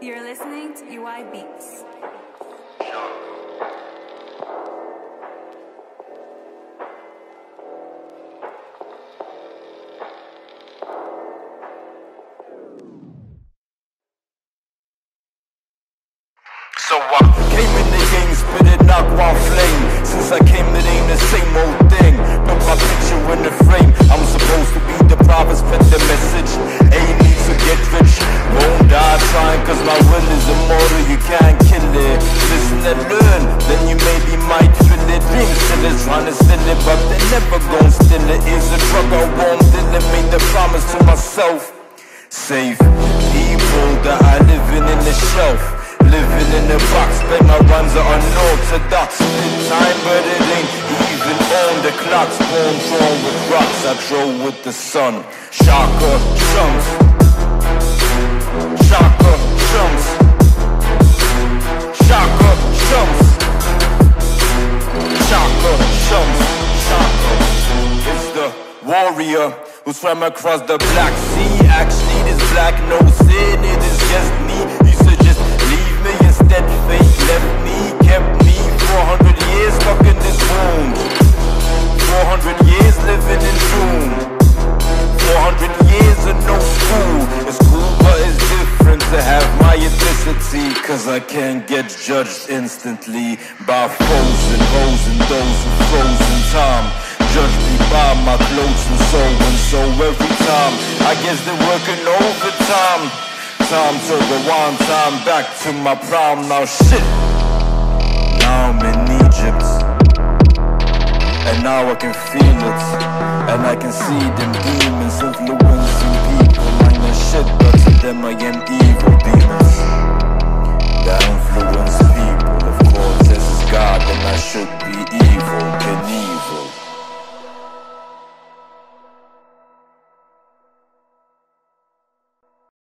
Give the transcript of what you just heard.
You're listening to UI Beats. So I came in the game, spit it, knock one flame. Since I came, it ain't the same old thing. Put my picture in the frame. I'm supposed to be the prophet, spread the message. Ain't need to get rich, won't die trying, cause my will is immortal, you can't kill it. Listen and learn, then you maybe might feel it. Dreams still is trying to steal it, but they never gon' steal it. Is a drug I won't deal it, made the promise to myself. Save people that I living in the shelf. Living in the box, bet my runs are unorthodox. Time, but it ain't even on the clocks. Born drawn with rocks, I drove with the sun. Shaka trumps, Shaka trumps, Shaka trumps, Shaka trumps, Shaka is the warrior who swam across the Black Sea. Actually, this black no sin, it is just me. You should just leave me instead. Fate left me, kept me 400 years stuck in this wound. 400 years living in doom. 400 years of no school. It's cool, but it's different to have my ethnicity, cause I can't get judged instantly by foes and hoes and those who froze in time. Judge me by my clothes and so every time I guess they're working overtime. Time to rewind, time back to my prime. Now shit, now I'm in Egypt, and now I can feel it, and I can see them demons influence